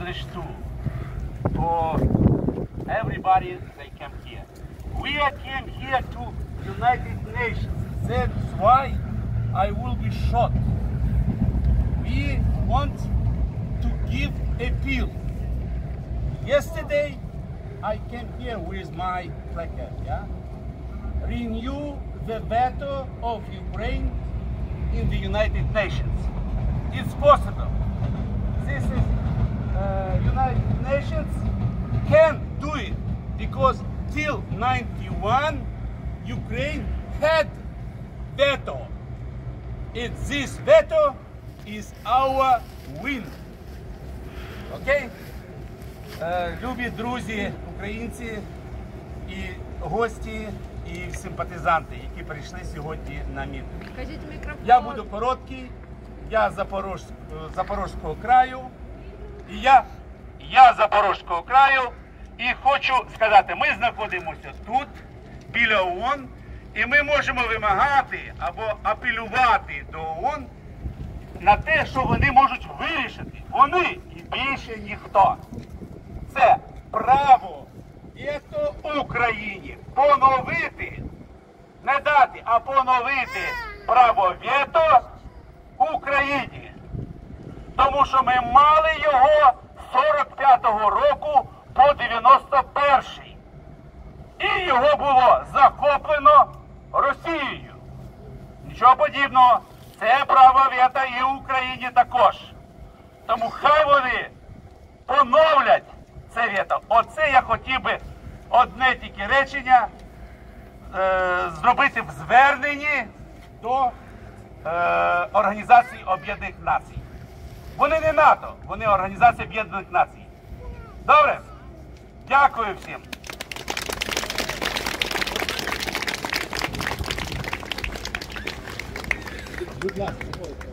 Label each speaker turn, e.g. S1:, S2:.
S1: English too. For everybody they came here. We came here to United Nations. That's why I will be shot. We want to give appeal. Yesterday I came here with my placard, yeah? Renew the veto of Ukraine in the United Nations. It's possible. This is United Nations can do it because till 91 Ukraine had veto. This veto is our win. Окей? Любі друзі, українці і гості, і симпатизанти, які прийшли сьогодні на мітинг.
S2: Кажіть мікрофон.
S1: Я буду короткий, я з Запорізького краю, і я з Запорізького краю, і хочу сказати, ми знаходимося тут, біля ООН, і ми можемо вимагати або апелювати до ООН на те, що вони можуть вирішити. Вони і більше ніхто. Це право вето Україні поновити, не дати, а поновити право вето Україні. Тому що ми мали його з 45-го року по 91-й. І його було захоплено Росією. Нічого подібного. Це право вето і в Україні також. Тому хай вони поновлять це вето. Оце я хотів би одне тільки речення зробити в зверненні до Організації Об'єднаних Націй. Вони не НАТО, вони Організація Об'єднаних Націй. Добре? Дякую всім.
S3: Будь ласка.